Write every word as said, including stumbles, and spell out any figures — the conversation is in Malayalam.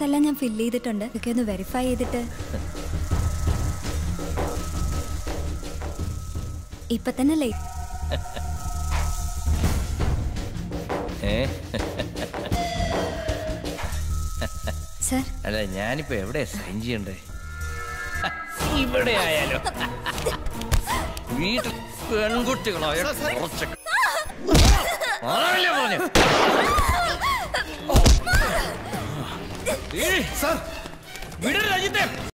എല്ലാം ഞാൻ ഫില്ല് ചെയ്തിട്ടുണ്ട്. ഒക്കെ ഒന്ന് വെരിഫൈ ചെയ്തിട്ട് ഇപ്പൊ തന്നെ ലേറ്റ്. സർ അല്ല ഞാനിപ്പോ എവിടെ സൈൻ ചെയ്യണ്ടേ? ഇവിടെ ആയാലോ വീട്ടിൽ പെൺകുട്ടികളായ കുറച്ച് വിടരുത് അജിത്തെ.